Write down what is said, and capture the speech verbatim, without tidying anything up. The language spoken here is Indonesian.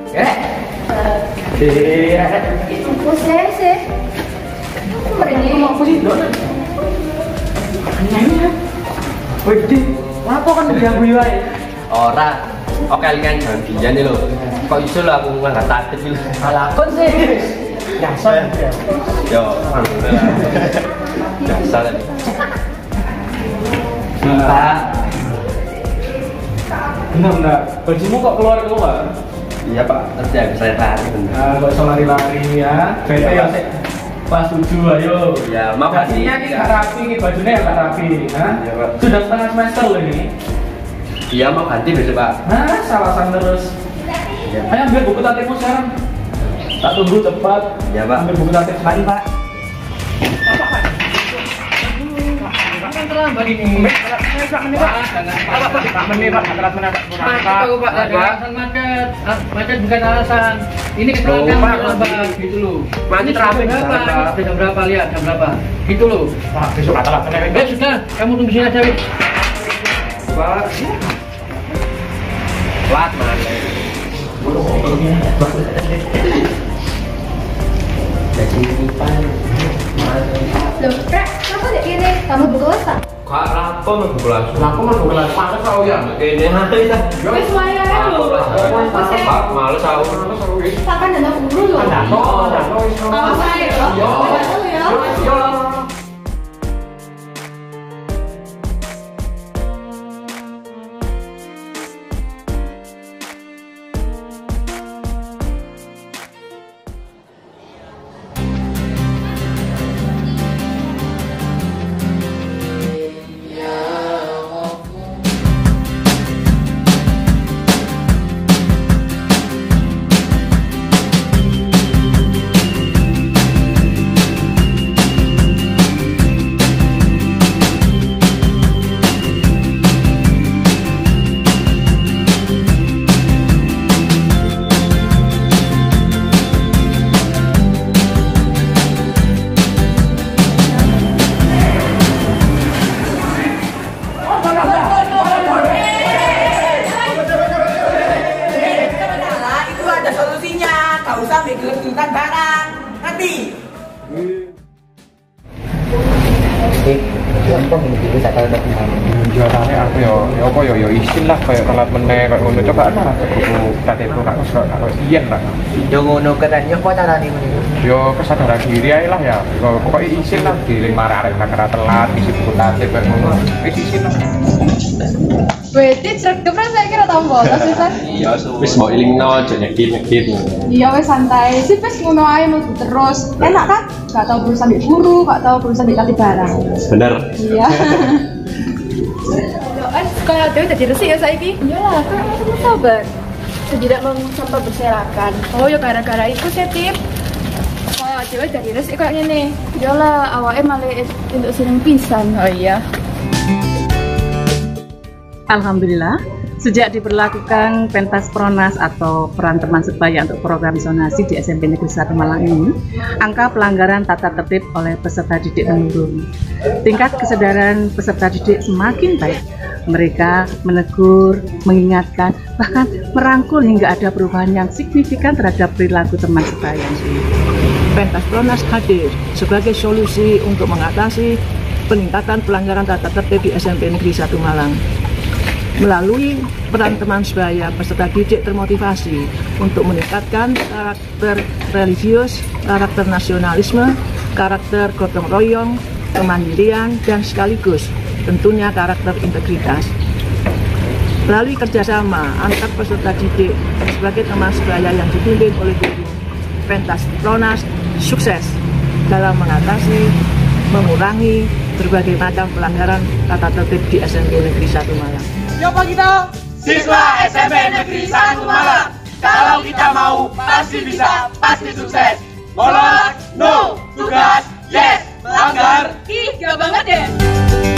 Eh. Iya. Itu proses sih. Ini mau apa sih, Don? Nanya. Wih, apa kan diganggu wae? Ora. Oke, kalian jangan dijan nih lho. Kok iso lho aku nggak takut lho. Alakon sih. Dasar ya. Yo, alhamdulillah. Dasar. Pak. Benar benar. Bajumu kok keluar keluar? Iya Pak, terus ya bisa lari bener. Nah, kok iso lari-lari ya? Bete ya sih. Pas tujuh ayo. Ya, maaf Pak. Bajunya ini nggak rapi, nih bajunya nggak rapi, nah. Iya Pak. Sudah setengah semester loh ini. Iya mau ganti besok Pak. Nah, salasan terus. Iya. Ayo ambil buku tatipmu sekarang. Tak tunggu cepat. Iya Pak. Ambil buku tatip sekali Pak. Terlambat ini. Pak menit Pak. Pak menit Pak. Telat menit Pak. Tahu Pak. Alasan macet. Macet bukan alasan. Ini kecelakaan terlambat gitu loh. Macet trafik berapa? Jam berapa lihat jam berapa? Gitu loh. Pak, besok telat menit. Ya sudah, kamu tunggu sini aja. Pak. Lat mana? Jadi ipan. Loh, Rek, kenapa dek ini? Kamu buka kelas tak? Kak lapo mau kelas. Laku mah bukan panas kau ya. Ini hari dah. Wes waya lho. Pak, males aku. Sakan dan aku dulu lho. Ada kok, ada kok. Awas aja lho. Yo. Yo. gelap-gelapan barang. Nanti. Jualannya aku yo, yo apa yo yo isin lah kayak telat meneh kayak ngono coba lah buku tatipku kak usah kak iyen lah. Yo ngono kan yo apa carane ngono. Yo kesadaran diri ae lah ya. Pokoknya isin lah diri marah arek kira telat isi buku tatip kayak ngono. Wis isin lah. Berarti cerek kepres saya kira tau bolos Susan. Iya, wis mbok ilingno aja nyekit-nyekit. Iya wes santai. Sih wes ngono ae mlebu terus. Enak kan? Gak tau berurusan di guru, gak tau berurusan di tatip barang. Bener. Iya. Kan kalau Dewi tadi resik ya saiki. Iyalah, kan kamu sabar. Tidak mau sampah berserakan. Oh ya gara-gara itu sih tip. Kalau Dewi tadi resik kayak gini. Iyalah, awake malah untuk sering pisan. Oh iya. Alhamdulillah, sejak diberlakukan pentas pronas atau peran teman sebaya untuk program zonasi di S M P Negeri satu Malang ini, angka pelanggaran tata tertib oleh peserta didik menurun. Tingkat kesadaran peserta didik semakin baik. Mereka menegur, mengingatkan, bahkan merangkul hingga ada perubahan yang signifikan terhadap perilaku teman sebaya. Pentas pronas hadir sebagai solusi untuk mengatasi peningkatan pelanggaran tata tertib di S M P Negeri satu Malang. Melalui peran teman sebaya, peserta didik termotivasi untuk meningkatkan karakter religius, karakter nasionalisme, karakter gotong royong, kemandirian, dan sekaligus tentunya karakter integritas. Melalui kerjasama antar peserta didik sebagai teman sebaya yang dipimpin oleh guru, pentas pronas sukses dalam mengatasi, mengurangi berbagai macam pelanggaran tata tertib di S M P Negeri satu Malang. Siapa kita? Siswa S M P Negeri satu Malang. Kalau kita mau, pasti bisa, pasti sukses. Bolos, no. Tugas, yes. Melanggar, Ih, gak banget deh.